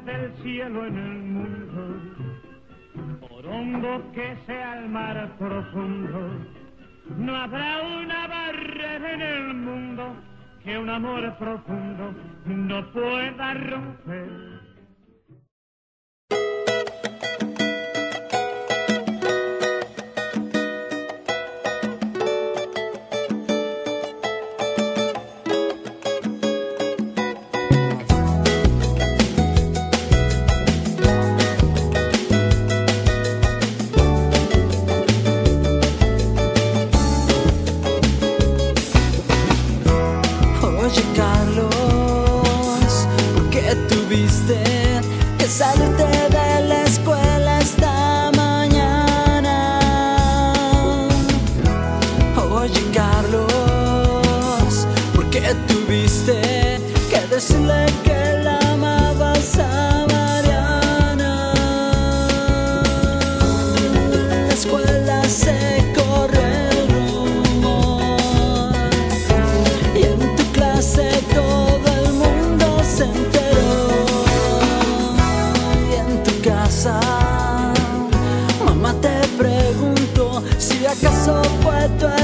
del cielo en el mundo, por hondo que sea el mar profundo, no habrá una barrera en el mundo que un amor profundo no pueda romper. Salirte de la escuela esta mañana. Oye, Carlos, ¿por qué tuviste que decirle que la amabas a Mariana? En la escuela se corre el rumor y en tu clase todo el mundo se enteró. Mamá te preguntó si acaso fue tu